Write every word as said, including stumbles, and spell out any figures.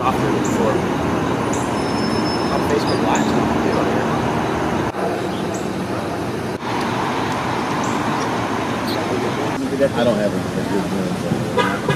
Offer before on Facebook Live stuff to do on here. I don't have a good